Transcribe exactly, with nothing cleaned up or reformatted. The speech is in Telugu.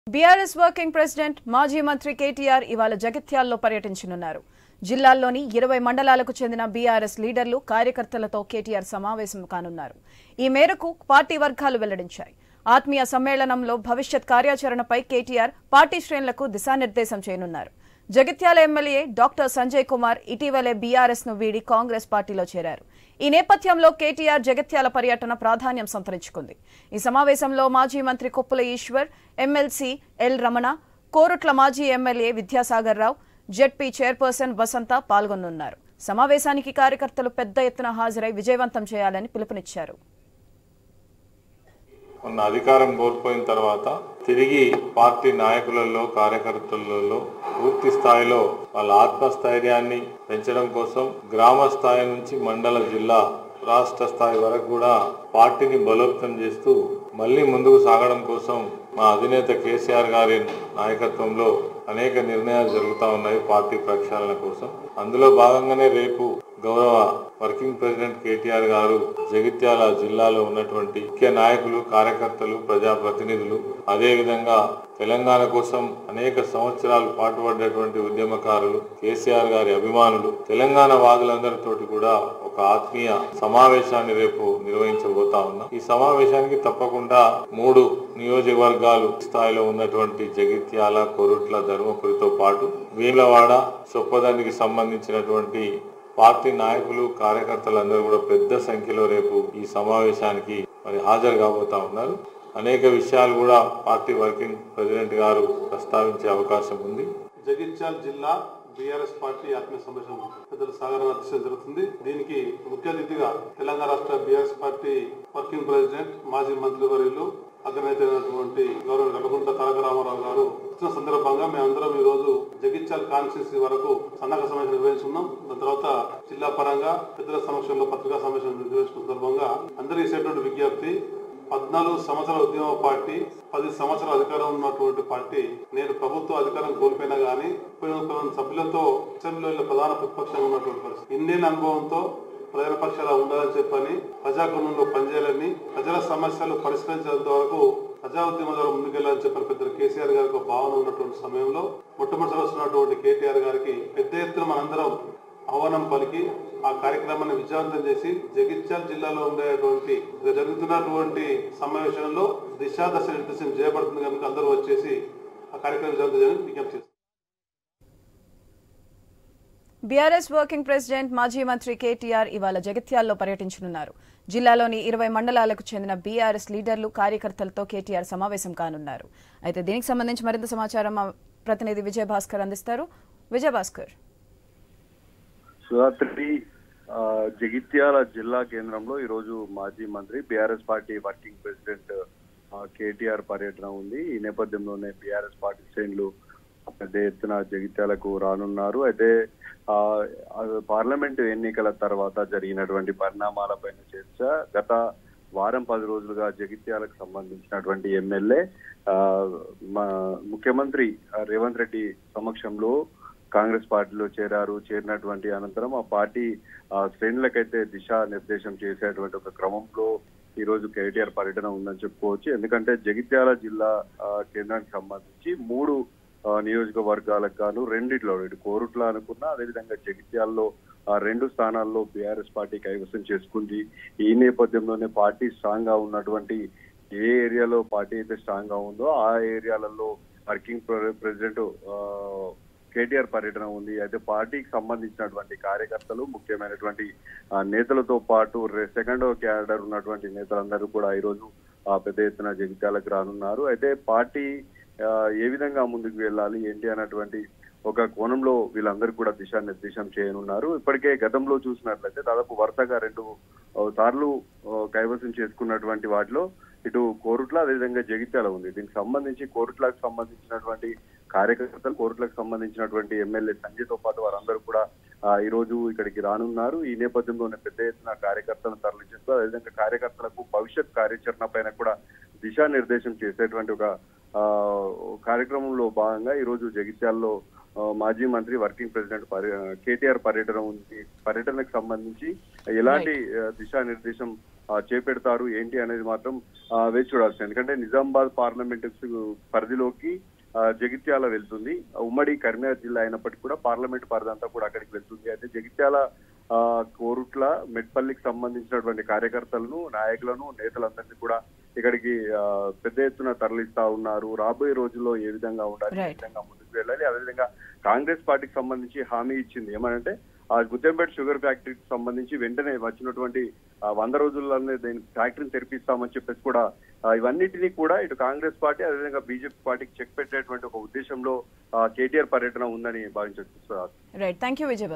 బీఆర్ఎస్ వర్కింగ్ ప్రెసిడెంట్ మాజీ మంత్రి కేటీఆర్ ఇవాళ జగిత్యాల్లో పర్యటించనున్నారు. జిల్లాల్లోని ఇరవై మండలాలకు చెందిన బీఆర్ఎస్ లీడర్లు కార్యకర్తలతో కేటీఆర్ సమావేశం కానున్నారు. ఈ మేరకు పార్టీ వర్గాలు వెల్లడించాయి. ఆత్మీయ సమ్మేళనంలో భవిష్యత్ కార్యాచరణపై కేటీఆర్ పార్టీ శ్రేణులకు దిశానిర్దేశం చేయనున్నారు. జగిత్యాల ఎమ్మెల్యే డాక్టర్ సంజయ్ కుమార్ ఇటీవలే బీఆర్ఎస్ ను వీడి కాంగ్రెస్ పార్టీలో చేరారు. ఈ నేపథ్యంలో కేటీఆర్ జగిత్యాల పర్యటన ప్రాధాన్యం సంతరించుకుంది. ఈ సమావేశంలో మాజీ మంత్రి కొప్పుల ఈశ్వర్, ఎమ్మెల్సీ ఎల్ రమణ, కోరుట్ల మాజీ MLA Vidyasagar Rao, ZP chairperson Vasantha పాల్గొనున్నారు. సమావేశానికి కార్యకర్తలు పెద్ద ఎత్తున హాజరై విజయవంతం చేయాలని పిలుపునిచ్చారు. మొన్న అధికారం కోల్పోయిన తర్వాత తిరిగి పార్టీ నాయకులలో కార్యకర్తలలో పూర్తి స్థాయిలో వాళ్ళ ఆత్మస్థైర్యాన్ని పెంచడం కోసం గ్రామ స్థాయి నుంచి మండల, జిల్లా, రాష్ట్ర స్థాయి వరకు కూడా పార్టీని బలోపేతం చేస్తూ మళ్ళీ ముందుకు సాగడం కోసం మా అధినేత కేసీఆర్ గారి నాయకత్వంలో అనేక నిర్ణయాలు జరుగుతూ ఉన్నాయి పార్టీ ప్రక్షాళన కోసం. అందులో భాగంగానే రేపు గౌరవ వర్కింగ్ ప్రెసిడెంట్ కేటీఆర్ గారు జగిత్యాల జిల్లాలో ఉన్నటువంటి ముఖ్య నాయకులు, కార్యకర్తలు, ప్రజాప్రతినిధులు, అదేవిధంగా తెలంగాణ కోసం అనేక సంవత్సరాలు పాటుపడ్డటువంటి ఉద్యమకారులు, కేసీఆర్ గారి అభిమానులు, తెలంగాణ వాదులందరితోటి కూడా ఒక ఆత్మీయ సమావేశాన్ని రేపు నిర్వహించబోతా ఉన్నాం. ఈ సమావేశానికి తప్పకుండా మూడు నియోజకవర్గాలు స్థాయిలో ఉన్నటువంటి జగిత్యాల, కొరుట్ల, ధర్మపురితో పాటు వేములవాడ, చొప్పదండికి సంబంధించినటువంటి పార్టీ నాయకులు, కార్యకర్తలందరూ కూడా పెద్ద సంఖ్యలో రేపు ఈ సమావేశానికి మరి హాజరు కాబోతా ఉన్నారు. అనేక విషయాలు కూడా పార్టీ వర్కింగ్ ప్రెసిడెంట్ గారు ప్రస్తావించే అవకాశం ఉంది. జగిత్యాల జిల్లా బీఆర్ఎస్ పార్టీ ఆత్మీయ సమావేశం పెద్దల సాగర అధ్యక్షత జరుగుతుంది. దీనికి ముఖ్య అతిథిగా తెలంగాణ రాష్ట్ర బీఆర్ఎస్ పార్టీ వర్కింగ్ ప్రెసిడెంట్, మాజీ మంత్రివర్యులు, అగ్రనేత అయినటువంటి గౌరవ గడగుంట తారక రామారావు గారు వచ్చిన సందర్భంగా మేమందరం ఈ రోజు జగిత్యాల కాన్స్టిట్యున్సీ వరకు సన్నాహక సమావేశం నిర్వహించుకున్నాం. దాని తర్వాత జిల్లా పరంగా పెద్దల సమక్షంలో పత్రికా సమావేశం నిర్వహించుకున్న సందర్భంగా అందరూ ఇచ్చేటువంటి విజ్ఞప్తి, పద్నాలుగు సంవత్సరాల ఉద్యమ పార్టీ, పది సంవత్సరాల అధికారం ఉన్నటువంటి పార్టీ నేను ప్రభుత్వ అధికారం కోల్పోయినా గానీ ముప్పై సభ్యులతో అసెంబ్లీలో ప్రధాన ప్రతిపక్షంగా ఉన్నటువంటి పరిస్థితి, ఇన్నేళ్ళ అనుభవంతో ప్రజల పక్షాల ఉండాలని చెప్పని, ప్రజాగృహంలో పనిచేయాలని, ప్రజల సమస్యలు పరిష్కరించేంత వరకు ప్రజా ఉద్యమం ద్వారా ముందుకెళ్లాలని చెప్పని పెద్ద కేసీఆర్ గారికి ఒక భావన ఉన్నటువంటి సమయంలో మొట్టమొదటి వస్తున్నటువంటి కేటీఆర్ గారికి పెద్ద ఎత్తున మనందరం ఆహ్వానం పలికి ఆ కార్యక్రమాన్ని విజయవంతం చేసి జగిత్యాల జిల్లాలో ఉండేటువంటి జరుగుతున్నటువంటి సమావేశంలో దిశా దశ నిర్దేశం చేయబడుతుంది కనుక అందరూ వచ్చేసి ఆ కార్యక్రమం విజయవంతం చేయాలని విజ్ఞప్తి చేస్తారు. బీఆర్ఎస్ వర్కింగ్ ప్రెసిడెంట్ మాజీ మంత్రి కేటీఆర్ ఇవాళ జగిత్యాల్లో పర్యటించనున్నారు. జిల్లాలోని ఇరవై మండలాలకు చెందిన బీఆర్ఎస్ లీడర్లు, కార్యకర్తలతో కేటీఆర్ సమావేశం కానున్నారు. అయితే దీనికి సంబంధించి మరింత సమాచారం మా ప్రతినిధి విజయభాస్కర్ అందిస్తారు. విజయభాస్కర్, సుధాత్రి, జగిత్యాల జిల్లా కేంద్రంలో ఈరోజు మాజీ మంత్రి, BRS party working president KTR పర్యటన ఉంది. ఈ నేపథ్యంలోనే బీఆర్ఎస్ పార్టీ శ్రేణులు పెద్ద ఎత్తున జగిత్యాలకు రానున్నారు. అయితే ఆ పార్లమెంటు ఎన్నికల తర్వాత జరిగినటువంటి పరిణామాలపైన చర్చ. గత వారం పది రోజులుగా జగిత్యాలకు సంబంధించినటువంటి ఎమ్మెల్యే ఆ ముఖ్యమంత్రి రేవంత్ రెడ్డి సమక్షంలో కాంగ్రెస్ పార్టీలో చేరారు. చేరినటువంటి అనంతరం ఆ పార్టీ శ్రేణులకైతే దిశా నిర్దేశం చేసేటువంటి ఒక క్రమంలో ఈ రోజు కేటీఆర్ పర్యటన ఉందని చెప్పుకోవచ్చు. ఎందుకంటే జగిత్యాల జిల్లా కేంద్రానికి సంబంధించి మూడు నియోజకవర్గాలకు గాను రెండిట్లో, ఇటు కోరుట్ల అనుకున్నా, అదేవిధంగా జగిత్యాల్లో రెండు స్థానాల్లో బీఆర్ఎస్ పార్టీ కైవసం చేసుకుంది. ఈ నేపథ్యంలోనే పార్టీ స్ట్రాంగ్ గా ఉన్నటువంటి ఏ ఏరియాలో పార్టీ అయితే స్ట్రాంగ్ గా ఉందో ఆ ఏరియాలలో వర్కింగ్ ప్రెసిడెంట్ కేటీఆర్ పర్యటన ఉంది. అయితే పార్టీకి సంబంధించినటువంటి కార్యకర్తలు, ముఖ్యమైనటువంటి నేతలతో పాటు సెకండ్ క్యాడర్ ఉన్నటువంటి నేతలందరూ కూడా ఈరోజు పెద్ద ఎత్తున జగిత్యాలకు రానున్నారు. అయితే పార్టీ ఏ విధంగా ముందుకు వెళ్ళాలి ఏంటి అన్నటువంటి ఒక కోణంలో వీళ్ళందరూ కూడా దిశానిర్దేశం చేయనున్నారు. ఇప్పటికే గతంలో చూసినట్లయితే దాదాపు వరుసగా రెండు సార్లు కైవసం చేసుకున్నటువంటి వాటిలో ఇటు కోరుట్ల, అదేవిధంగా జగిత్యాల ఉంది. దీనికి సంబంధించి కోరుట్లకు సంబంధించినటువంటి కార్యకర్తలు, కోరుట్లకు సంబంధించినటువంటి ఎమ్మెల్యే సంజయ్తో పాటు వారందరూ కూడా ఈ రోజు ఇక్కడికి రానున్నారు. ఈ నేపథ్యంలోనే పెద్ద ఎత్తున కార్యకర్తలను తరలించేస్తూ, అదేవిధంగా కార్యకర్తలకు భవిష్యత్ కార్యాచరణ పైన కూడా దిశానిర్దేశం చేసేటువంటి ఒక కార్యక్రమంలో భాగంగా ఈ రోజు జగిత్యాల్లో మాజీ మంత్రి, వర్కింగ్ ప్రెసిడెంట్ కేటీఆర్ పర్యటన ఉంది. పర్యటనకు సంబంధించి ఎలాంటి దిశానిర్దేశం చేపెడతారు ఏంటి అనేది మాత్రం వేచి చూడాల్సింది. ఎందుకంటే నిజామాబాద్ పార్లమెంట్ పరిధిలోకి జగిత్యాల వెళ్తుంది. ఉమ్మడి కరీంనగర్ జిల్లా అయినప్పటికీ కూడా పార్లమెంట్ పరిధి అంతా కూడా అక్కడికి వెళ్తుంది. అయితే జగిత్యాల కోరుట్ల మెట్పల్లికి సంబంధించినటువంటి కార్యకర్తలను, నాయకులను, నేతలందరినీ కూడా ఇక్కడికి పెద్ద ఎత్తున తరలిస్తా ఉన్నారు. రాబోయే రోజుల్లో ఏ విధంగా ఉండాలి, ఏ విధంగా ముందుకు వెళ్ళాలి, అదేవిధంగా కాంగ్రెస్ పార్టీకి సంబంధించి హామీ ఇచ్చింది ఏమనంటే ఆ గుత్తెంపేట షుగర్ ఫ్యాక్టరీకి సంబంధించి వెంటనే వచ్చినటువంటి వంద రోజుల్లోనే దీని ఫ్యాక్టరీని తెరిపిస్తామని చెప్పేసి కూడా ఇవన్నిటినీ కూడా ఇటు కాంగ్రెస్ పార్టీ అదేవిధంగా బీజేపీ పార్టీకి చెక్ పెట్టేటువంటి ఒక ఉద్దేశంలో కేటీఆర్ పర్యటన ఉందని భావించవచ్చు. Right, thank you Vijay.